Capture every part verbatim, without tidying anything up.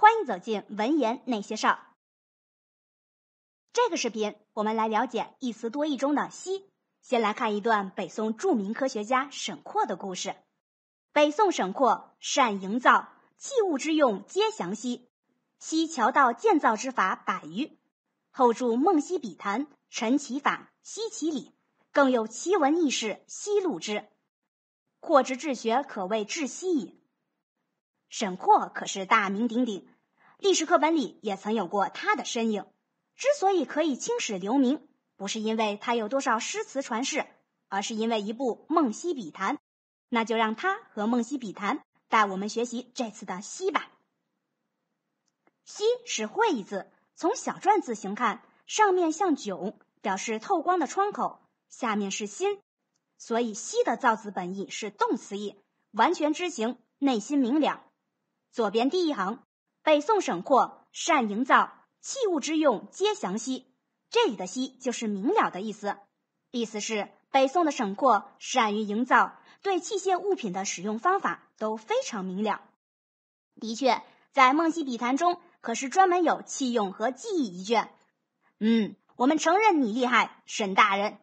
欢迎走进文言那些事儿。这个视频我们来了解一词多义中的惜。先来看一段北宋著名科学家沈括的故事。北宋沈括善营造，器物之用皆详悉，悉桥道建造之法百余，后著《梦溪笔谈》，陈其法，析其理，更有奇闻异事，悉录之。括之治学，可谓至悉矣。沈括可是大名鼎鼎，历史课本里也曾有过他的身影。之所以可以青史留名，不是因为他有多少诗词传世，而是因为一部《梦溪笔谈》。那就让他和《梦溪笔谈》带我们学习这次的惜吧。惜是会意字，从小篆字形看，上面像炯，表示透光的窗口，下面是心，所以惜的造字本意是动词义，完全知行，内心明了。左边第一行，北宋沈括善营造，器物之用皆详悉，这里的悉就是明了的意思。意思是北宋的沈括善于营造，对器械物品的使用方法都非常明了。的确，在《梦溪笔谈》中可是专门有器用和技艺一卷。嗯，我们承认你厉害，沈大人。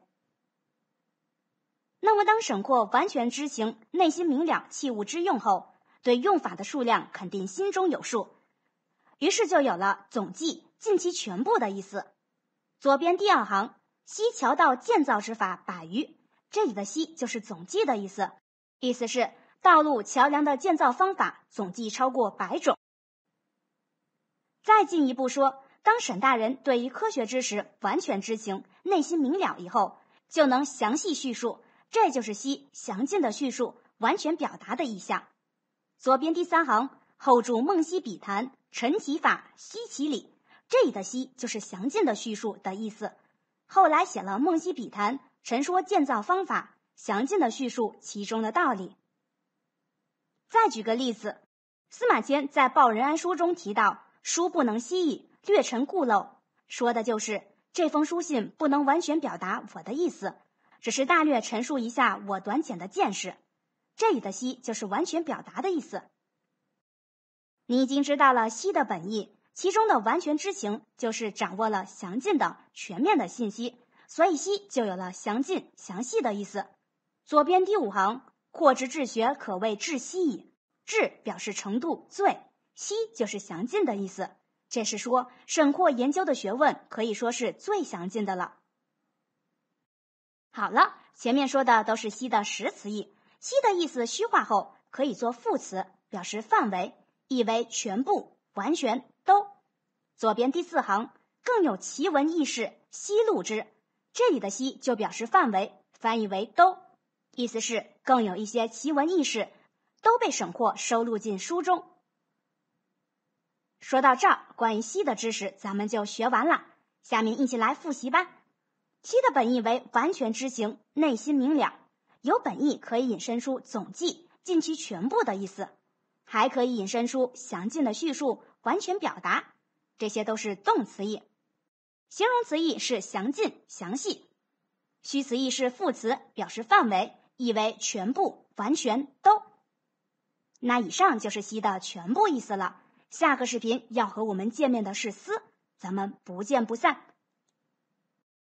那么当沈括完全知情，内心明了器物之用后，对用法的数量肯定心中有数，于是就有了总计，尽其全部的意思。左边第二行，悉桥道建造之法百余，这里的悉就是总计的意思，意思是道路桥梁的建造方法总计超过百种。再进一步说，当沈大人对于科学知识完全知情，内心明了以后，就能详细叙述，这就是悉详尽的叙述，完全表达的意象。左边第三行，后著《梦溪笔谈》，陈其法，析其理，这里的析就是详尽的叙述的意思。后来写了《梦溪笔谈》，陈说建造方法，详尽的叙述其中的道理。再举个例子，司马迁在《报任安书》中提到，书不能悉矣，略陈故漏，说的就是这封书信不能完全表达我的意思，只是大略陈述一下我短浅的见识。这里的悉就是完全表达的意思。你已经知道了悉的本意，其中的完全知情就是掌握了详尽的全面的信息，所以悉就有了详尽详细的意思。左边第五行，括之治学，可谓至悉矣。至表示程度最，悉就是详尽的意思，这是说沈括研究的学问可以说是最详尽的了。好了，前面说的都是悉的实词义，悉的意思虚化后可以做副词，表示范围，意为全部、完全、都。左边第四行，更有奇闻异事，悉录之，这里的悉就表示范围，翻译为都，意思是更有一些奇闻异事都被沈括收录进书中。说到这儿，关于悉的知识咱们就学完了，下面一起来复习吧。悉的本意为完全知情，内心明了，有本意可以引申出总计，尽其全部的意思，还可以引申出详尽的叙述，完全表达，这些都是动词义。形容词义是详尽、详细。虚词义是副词，表示范围，意为全部、完全、都。那以上就是悉的全部意思了。下个视频要和我们见面的是思，咱们不见不散。